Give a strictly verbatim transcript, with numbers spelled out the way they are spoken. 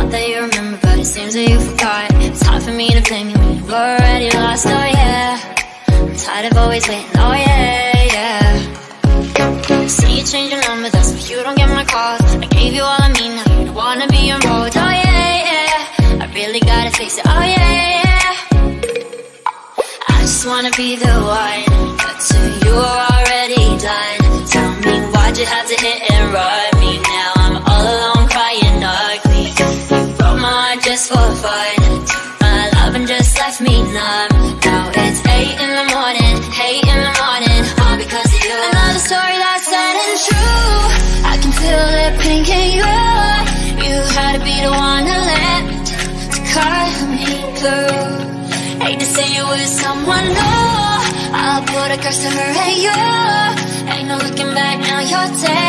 thought that you remember, but it seems that you forgot. It's hard for me to blame you when you've already lost, oh yeah. I'm tired of always waiting, oh yeah, yeah. See you change your number, that's why you don't get my calls. I gave you all I mean, now you don't wanna be involved, oh yeah, yeah. I really gotta face it, oh yeah, yeah. I just wanna be the one, but to you are already done. Tell me why'd you have to hit and run me? Now I'm all alone crying ugly. You broke my heart just for fun, took my love and just left me numb. Now it's eight in the morning, eight in the morning, all because of you. Another story that's sad and true. I can feel it pink in you. You had to be the one to let me down, to cut me through. Hate to say you with someone new. I'll put a curse to her and you. Ain't no looking back now, you're dead.